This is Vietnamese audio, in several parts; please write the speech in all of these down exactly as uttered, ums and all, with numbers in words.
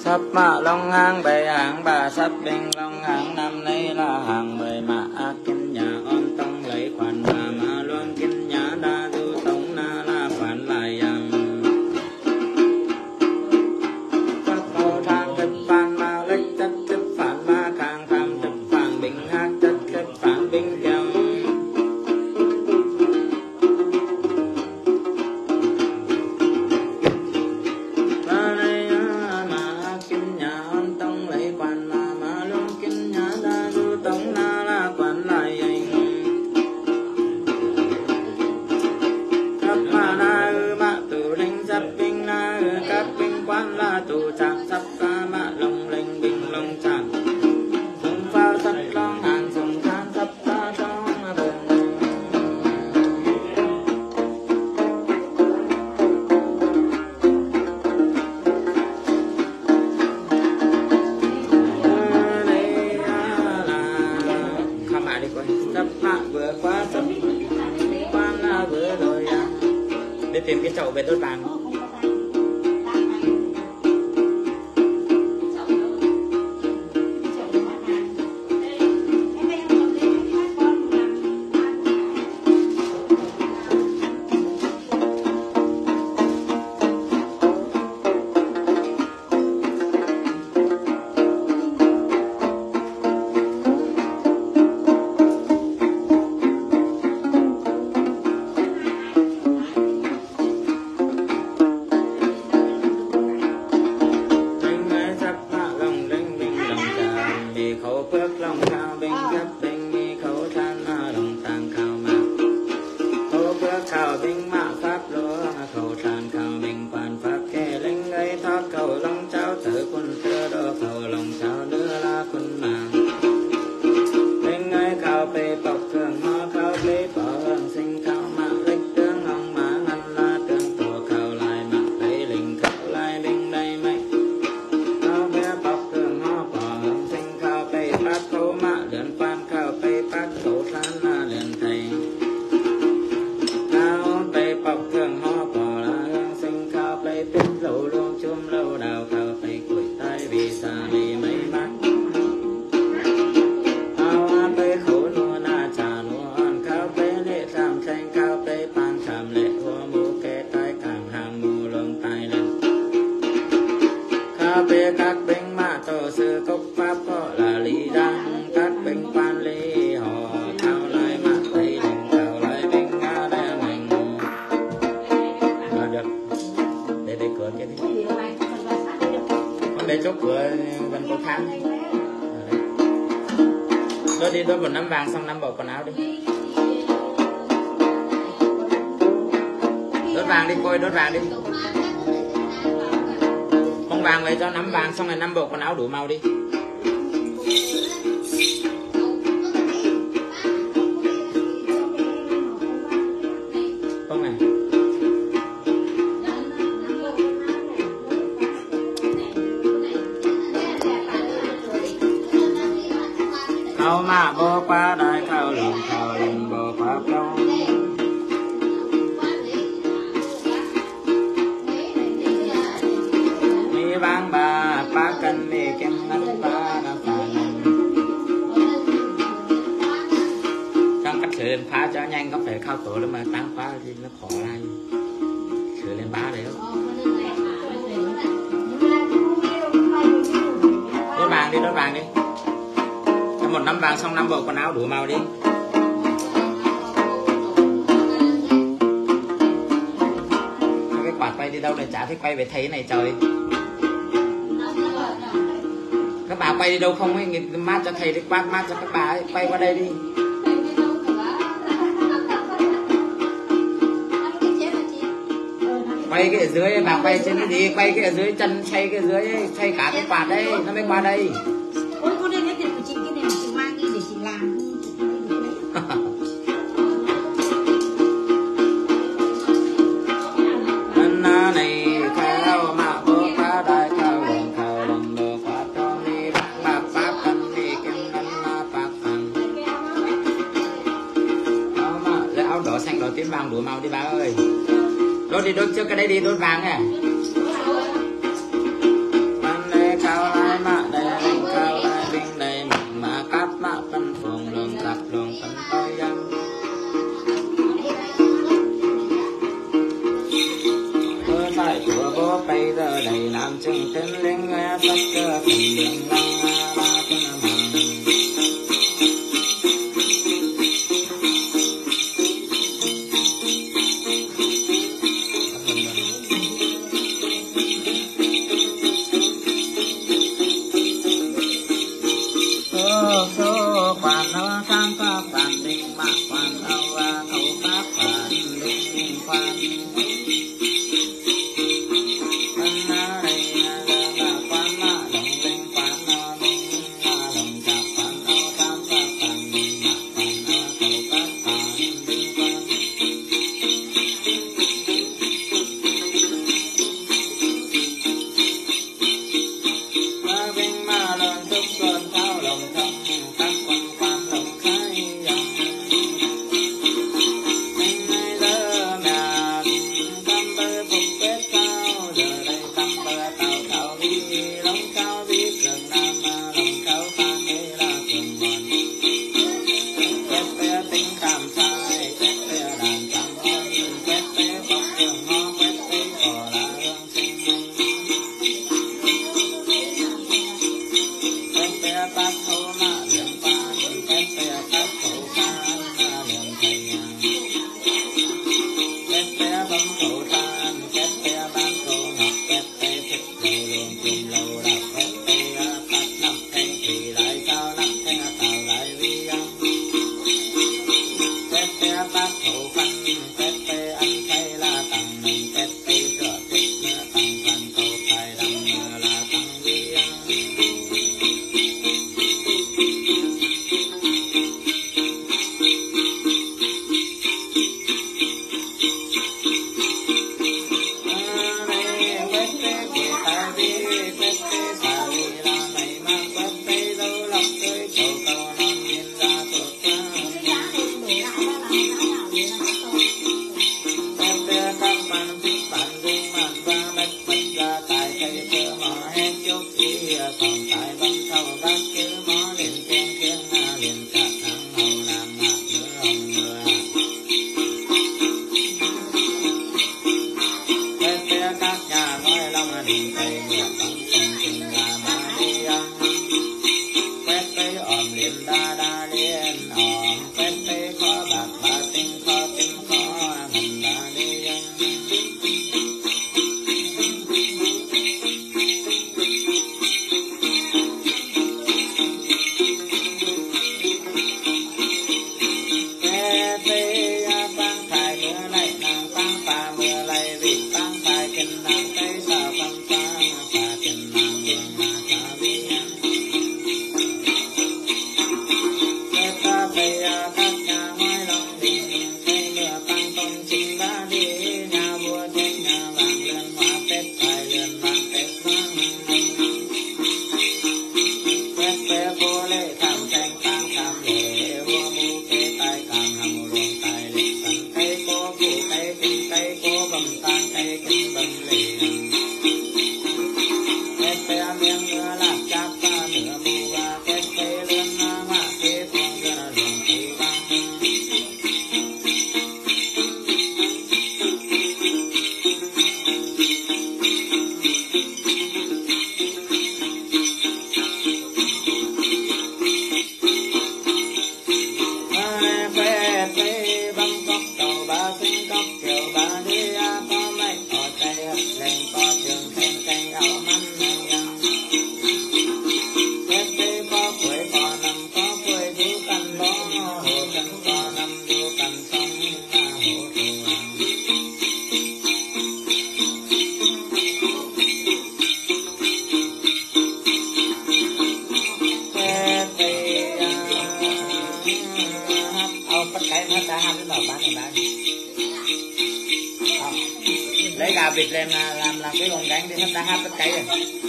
Sắp mạ long hàng bảy hàng bà sắp bình long hàng năm nay là hàng mười mạ kinh nhà ôn tông lấy khoản bà mà luôn kinh nhà đa du tông na là khoản lại yam các cô thang thực phản mà lấy chất thực phản mà khang tham thực phản bình hát chất thực phản bình kèo tu chạc sắp ca mạ long linh bình long chạc sông phao sắt long hàng sông than sắp ca trong bờ đây là khăm mạ đi coi sắp mạ vừa qua sắp quan là vừa rồi à để tìm cái chậu về tốt vàng. Xong rồi năm bộ quần áo đủ màu đi. Không này. Khâu mà vô qua đại khâu lồng khâu lồng vô qua câu. Mi vang ba ba cần mì kem ngân ba na phà trong cách sửa lên phá cho nhanh có phải khao tổ lắm mà tăng phá thì nó khó lại sửa lên bá đấy đốt vàng đi đốt vàng đi cho một nắm vàng xong năm bộ quần áo đủ màu đi. Cái quạt quay đi đâu này chả thích quay về thấy này trời. Các bà quay đi đâu không ấy, mát cho thầy đi quát mát cho các bà ấy, quay qua đây đi. Quay cái ở dưới ấy, bà quay trên cái gì, quay cái ở dưới chân, xoay cái ở dưới ấy, xoay cả cái quạt đây, nó mới qua đây. Ôi cô đây lấy tiền của chị, cái này chị mang đi để chị làm. Tím vàng đủ màu đi bà ơi. Đốt đi, đốt trước cái đây đi, đốt vàng nè. Ơ phải của bố bây giờ đầy làm chừng tên linh nghe sắc cơ thành đường lăng ba tên màng. Lấy gà vịt lên làm làm cái lồng cánh để ta hát tất cái rồi.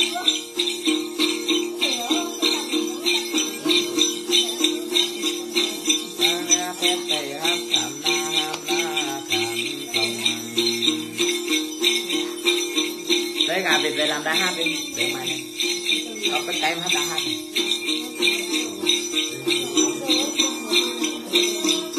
Lấy gà vịt về làm đá hát đi, để mày này. Có tất cái hát đá hát này.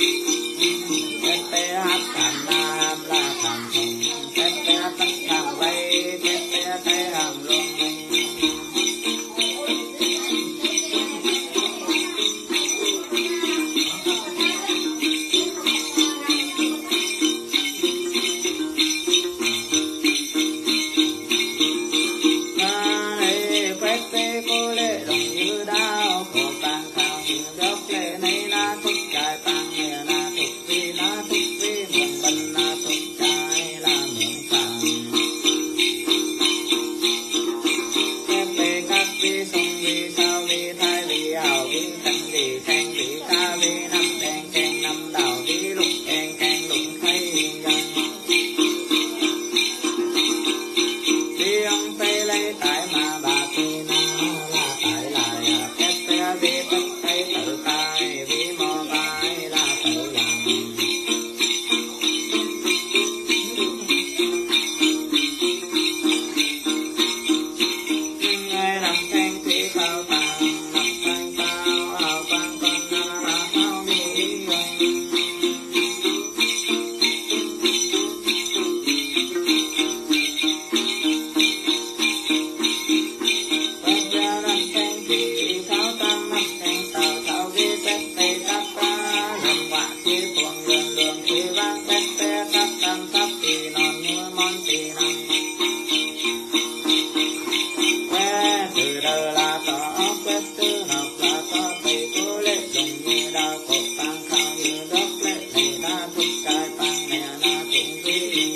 quăng lương lương khi vang bét té sắp tăng sắp thì non mua món thì nằm quê từ đời là tỏ quét từ nọc là tỏ thầy cô lệ dùng như đau khổ tăng khao như đốc lệ thầy đã thức cai tăng mẹ đã cũng đi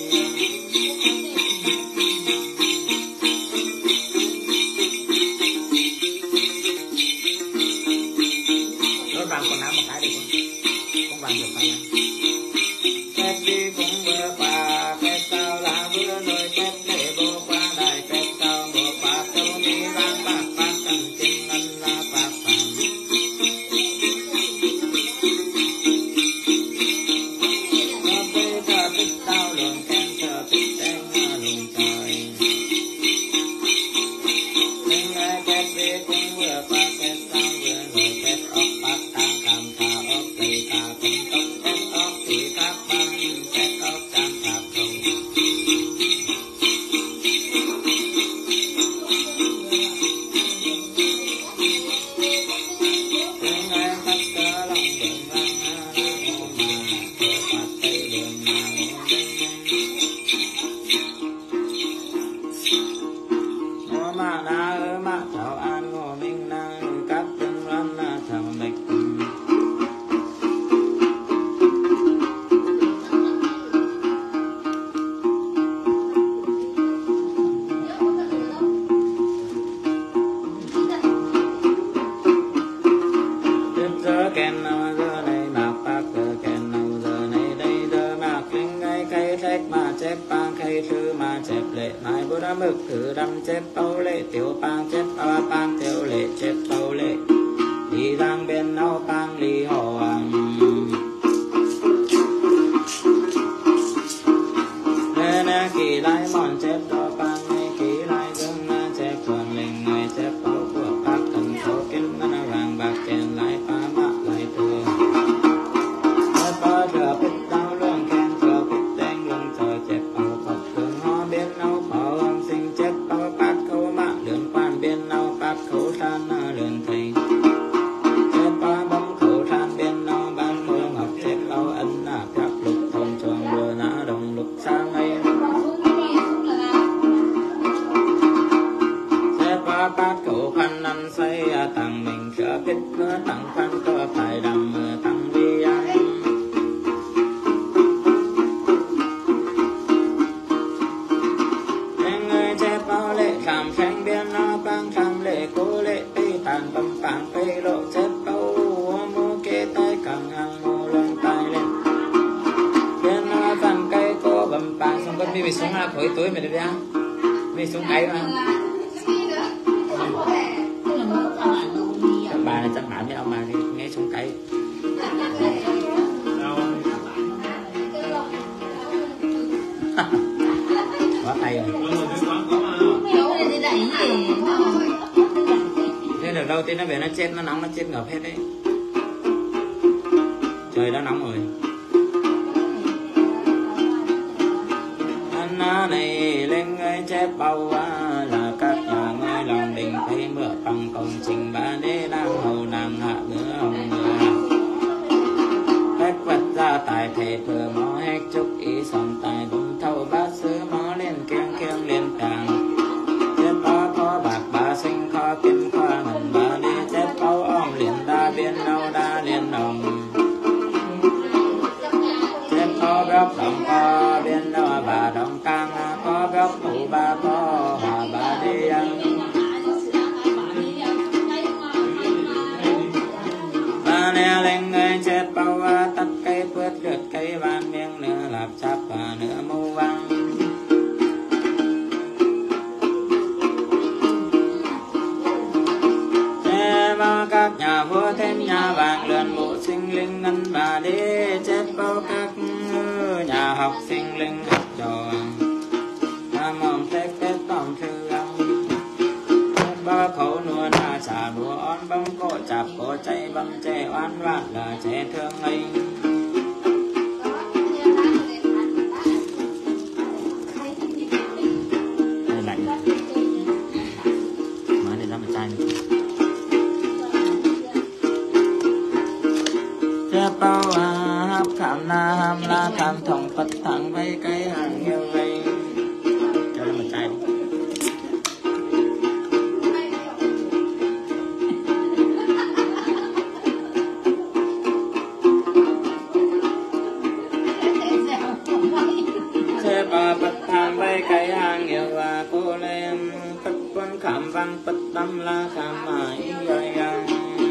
đôi bằng còn nắm một cái được không không bằng được phải phép đi cũng vừa qua phép sao là vừa rồi phép để vô qua đại phép sao vô qua châu mi vang bạc bạc cần tình ngân là bạc vàng nó bây giờ thích đau luồng khen chờ thích em luồng trời nhưng ai phép đi cũng vừa qua phép sao vừa rồi phép ốc bạc tăng cảm thả ốc đầy cả tình tốc phép ốc thì các băng phép ốc trang thả cầu nhưng ai thắt cớ lòng đường vang ngô mà cửa phạt tây đường mà ngô mà na ơ mà thảo an ngô minh na các tương loan na thảo mịch giờ kèn nào giờ này mạc bạc giờ kèn nào giờ này đây giờ mạc linh ngay cây thách mà chép bang cây thư mà chép lệ mai bố đã mực thử đâm chép bao lệ tiểu bang chép bao bang tiểu lệ chép bao lệ đi đang bên nâu bang lý hồ nè nè kỳ lai mòn chép đó bang này kỳ lai gương na chép quần linh người chép bao của bác cần số kinh na vàng bạc kèn lại phá mạ lại thường chép bao chờ bích đau lương kèn chờ bích đen lương chờ chép bao phật thường ho biên nâu phở âm sinh chép bao bát khâu mạ đường quan biên nâu bát khâu san lương thầy chép bao bấm khâu san biên nâu ban mưa ngọc chép bao ấn là các lục thông trường vừa nã đồng lục sang ấy ba bát khẩu khăn ăn say tặng mình sửa kết nữa tặng khăn cho phải đầm tặng vi ăn nên người chép bao lệ làm phanh biên nó băng tham lệ cố lệ tây tàn bầm phản tây lộ chép bao mô kê tay càng hàng mô lông tay lên biên nó phản cây cô bầm phản xong con mi bị xuống là khối tối mày được ra mi xuống cây mà các bà này chắc bạn với ông bà thì nghe xuống cây quá hay rồi thế được đâu tiên nó về nó chết nó nóng nó chết ngợp hết đấy trời đã nóng rồi anh này lên người chép bao là các nhà ngôi lòng đình thấy mưa bằng công trình ba đế đang hầu nàng hạ bữa hồng mưa hết vật ra tài thể thừa mó hết chúc ý sòng tài bùng thâu bát sứ mó lên kiêng kiêng lên càng chép bao có bạc ba sinh kho kim kho ngần ba đi chép bao om liền đa biên nâu đa liên đồng chép có góc đồng co biên nâu bà đồng cang có góc ngủ ba có hòa ba đi ăn ba nè lên người chép bao tắt cây phướt rượt cây ban miếng nữa lạp chắp và nữa mâu văng chép bao các nhà vua thêm nhà vàng lượn bộ sinh linh ngân bà đi chép bao các nhà học sinh linh học trò nam mong phép phép tổng thư âm ba khẩu nua na xả đùa on bông cổ chạp cổ chạy băm chè oan vạn là trẻ thương ấy đây lạnh mới để ra một chai nữa chép bao hấp khảm na ham la tham thòng phật thẳng vây cây hàng yêu vây cho nó một chai đi. Thế bà phật thẳng vây cây hàng yêu và cô lên phật quân khám văn phật tâm la khám mãi dài dài.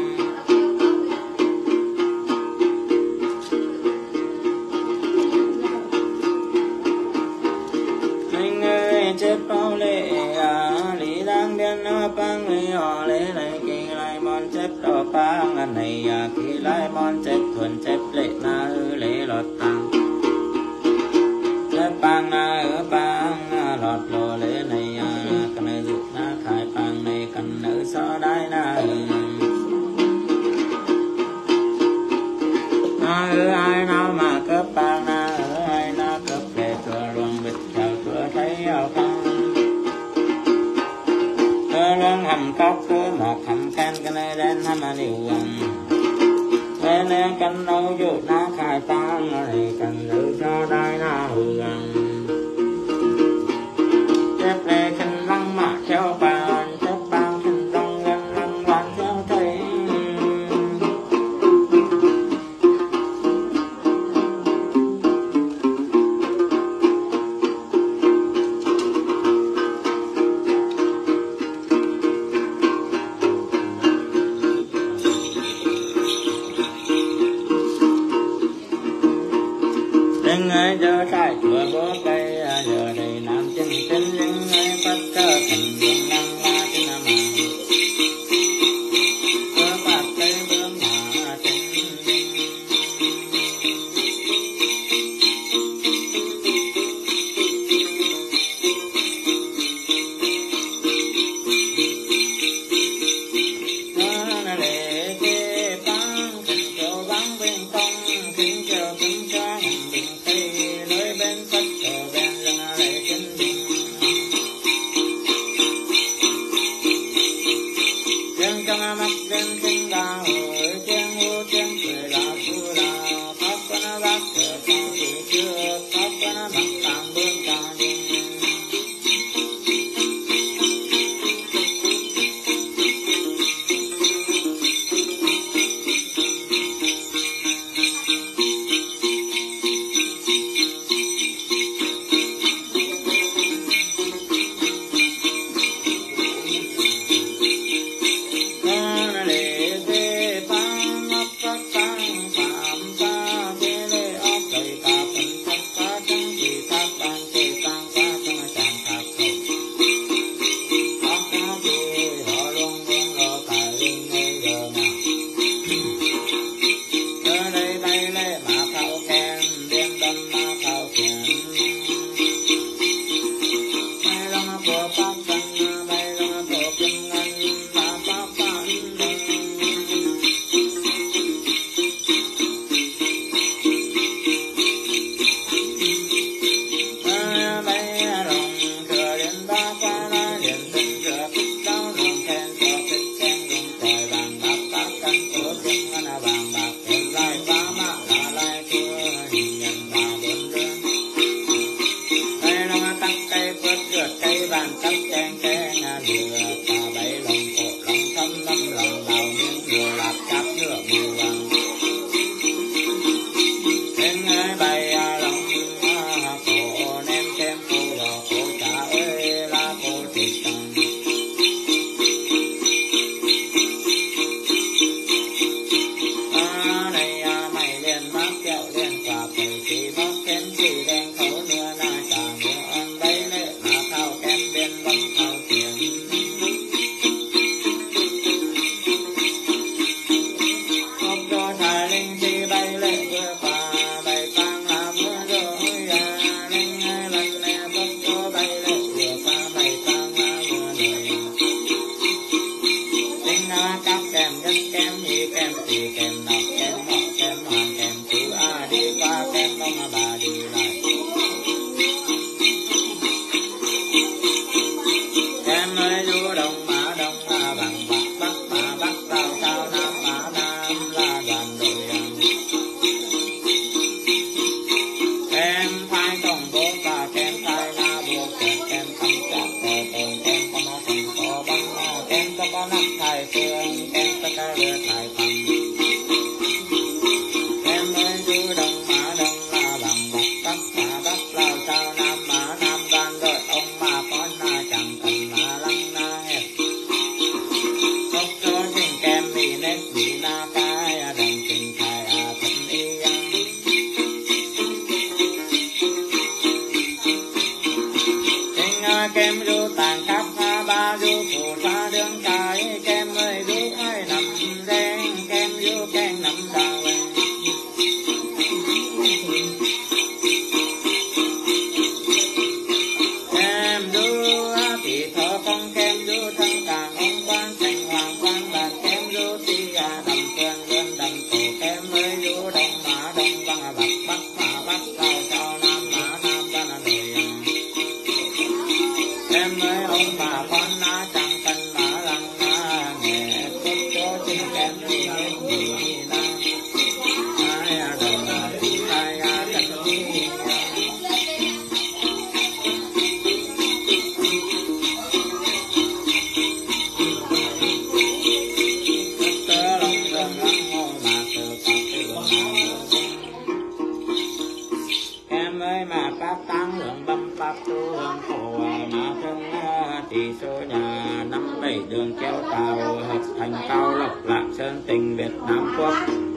Chết bao lệ à lý đang biên à băng người họ lệ này kỳ lại mòn chết đỏ băng anh này à kỳ lại mòn chết thuần chết lệ na ư lệ lọt tăng chết băng na ư băng lọt lồ lệ này à cần nơi dự na khai băng này cần nơi so đai na ư na ư ai nào mà cấp băng na ư ai na cấp lệ thừa luồng bịch chào thừa thấy ao băng lương hầm khóc cứ một hầm can cái nơi đến hầm mà điều quần bên em canh đâu dụ nó khai tăng này cần giữ cho đai nó hưởng chép lệ khinh lăng mà theo bàn chép bàn khinh lăng gần lăng bàn theo thấy ai giờ trái chùa bó cây giờ đây nam chân chân những ai bắt cơ thành đường năng la trên nam bữa bạc cây bữa mà chân nó để cái băng thành chỗ băng bên không khiến cho cũng cho mình bên Phật ở bên là lệ chân bình chân trong mắt chân chân đào chân vô chân cười là phu đào pháp nó bác trở trong thì chưa pháp nó bắt tạm bên ta kem nọ kem nọ kem hoàng kem chữ a đi qua kem đông bà đi lại kem du thì thơ phong kem du thân càng ông quan thành hoàng quan bàn kem du si à đầm phương đơn đầm cổ kem ơi du đông mã đông băng bắc bắc mã bắc cao cao nam mã nam ban nội kem ơi ông bà con na chẳng cần mã lăng na nghe cốt chỗ trên kem đi hết gì na ai à đồng à thì ai à chẳng đi tăng hưởng băm pháp tu hưởng khổ mà thân thì số nhà năm bảy đường kéo tàu hợp thành cao lộc lạc sơn tình Việt Nam quốc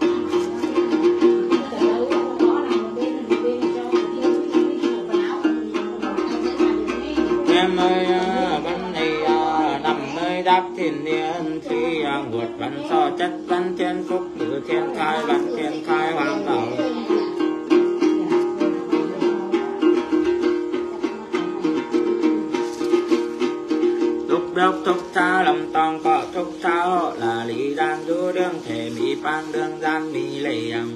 em ơi văn này nằm nơi đáp thiên niên khi nguột văn so chất văn thiên phúc nữ thiên khai văn thiên khai hoàng bảo đốc thúc cha lòng tòng có thúc cha họ là lý đang du đương thể mỹ pan đương gian mỹ lệ âm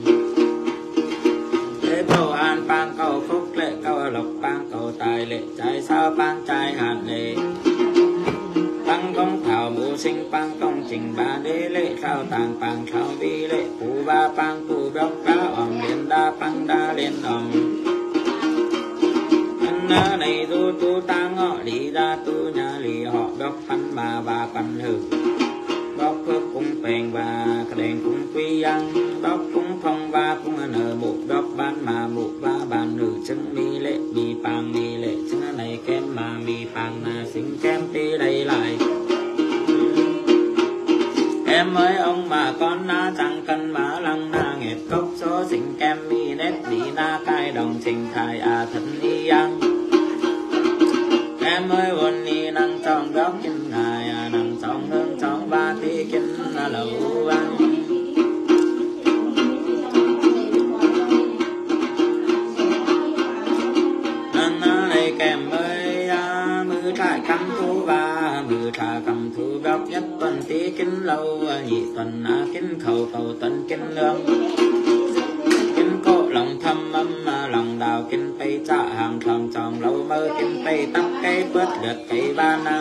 thế cầu an pan cầu phúc lệ cầu lộc pan cầu tài lệ trái sao pan trai hạt lệ pan công thảo mũ sinh pan công trình ba đế lệ sao tàng pan sao vi lệ phú ba pan phú đốc đá ỏm liên đa pan đa liên ỏm này du tu tăng họ đi ra tu nhà lì họ đốc phân mà bà phân hử đốc phước cũng bền và đèn cũng quy ăn đốc cũng phong ba cũng nở một đốc ban mà một ba bàn nữ chứng mi lệ mi pang mi lệ chứng này kem mà mi pang là xinh kem tí đây lại em ơi ông mà con na chẳng cần má lăng na nghẹt cốc số xinh kem mi nét đi na cai đồng trình thai à thân đi ăn em ơi buồn đi năng trong góc chân ngài à năng trong hương trong ba tí kinh là lâu ăn năng này kèm ơi à, mưa trải cầm thu ba mưa trà cầm thu góc nhất tuần tí kinh lâu nhị tuần à, kinh khẩu cầu tuần kinh lương kinh cổ lòng thâm âm lòng đào kinh tây trả hàng tròn tròn lâu mơ kinh tây tắp cây bớt lượt cây ba năng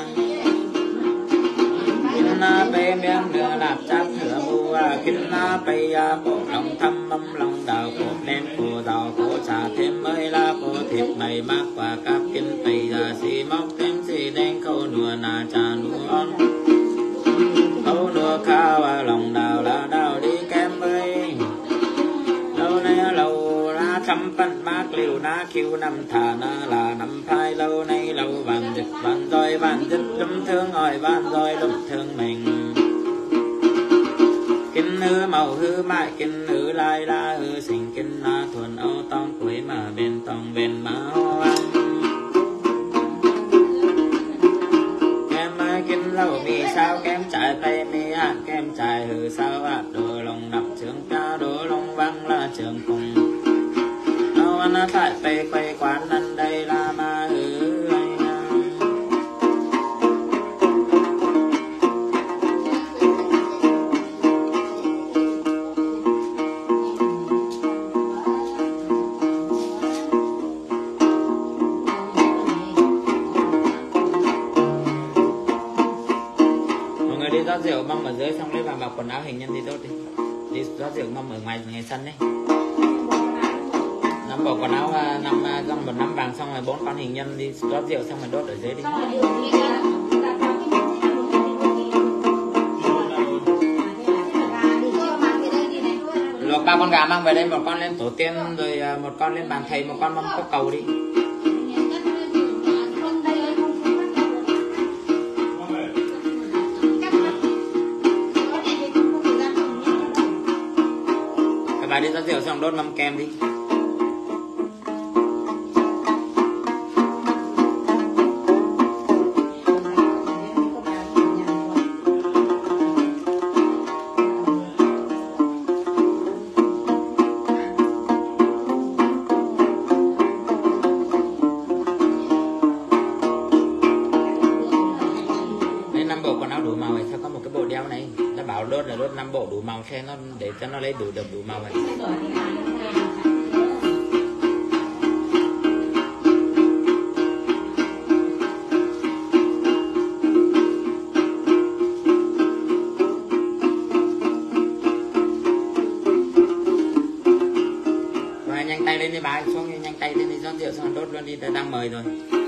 kinh na bê miếng nửa lạp chát nửa mua kinh na bê cổ lòng thâm âm lòng đào cổ đen cổ đào cổ trà thêm mới la cổ thịt mày mát quả cáp kinh tây ra xì móc thêm xì đen khâu nùa nà trà nùa on khâu nùa khao lòng đào là đào đi kem ơi lâu nay lâu thăm phân mát liều ná kêu năm thà na là năm phai lâu nay lâu bàn dịch bàn roi bàn dịch lắm thương hỏi bàn roi lắm thương mình kinh hư màu hư mại kinh hư lai la hư sinh kinh na thuần âu tông quế mà bên tông bên má hoa em ơi kinh lâu mì sao kem trái tay mì hạn kem trái hư sao hạt đồ lòng nập trường ca đồ lòng văng là trường cùng anh tại tây quay quán ăn đây là ma hư anh mọi người đi rót rượu mâm ở dưới xong lấy vào mặc quần áo hình nhân đi tốt đi đi rót rượu mâm ở ngoài ngày sân đấy nắm bỏ quần áo năm trong một nắm vàng xong rồi bốn con hình nhân đi rót rượu xong rồi đốt ở dưới đi luộc ba con gà mang về đây, một con lên tổ tiên rồi một con lên bàn thầy, một con mâm cốc cầu đi. Các bà đi rót rượu xong đốt mâm kem đi. năm bộ đủ màu xem nó để cho nó lấy đủ được đủ màu vậy. Và nhanh tay lên đi bà, xuống nhanh tay lên đi, rót rượu xong đốt luôn đi, đang mời rồi.